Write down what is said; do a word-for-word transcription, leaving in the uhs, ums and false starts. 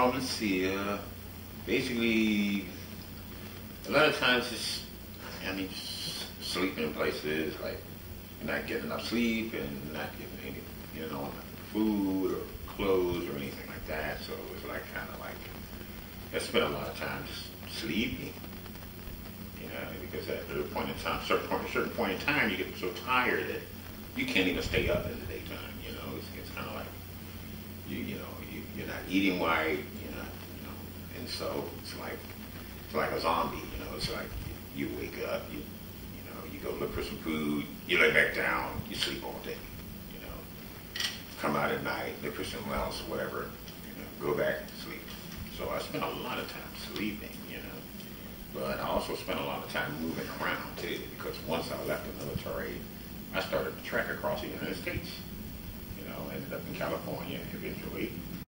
Um, let's see. Uh, basically, a lot of times it's, I mean, just sleeping in places like not getting enough sleep and not getting any, you know, food or clothes or anything like that. So it's like kind of like I spent a lot of time just sleeping, you know, because at a point in time, certain point, certain point in time, you get so tired that you can't even stay up in the daytime. You know, it's, it's kind of like you, you know, you, you're not eating right, you know, you know, and so it's like it's like a zombie. You know, it's like you wake up, you you know, you go look for some food, you lay back down, you sleep all day. You know, come out at night, look for something else or whatever, you know, go back and sleep. So I spent a lot of time sleeping, you know, but I also spent a lot of time moving around too, because once I left the military, I started to trek across the United States. You know, ended up in California eventually,